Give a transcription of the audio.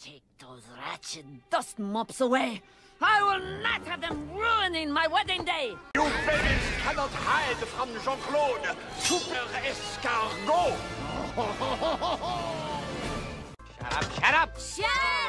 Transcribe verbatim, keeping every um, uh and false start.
Take those wretched dust mops away. I will not have them ruining my wedding day. You babies cannot hide from Jean-Claude, super escargot. Shut up, shut up! Shut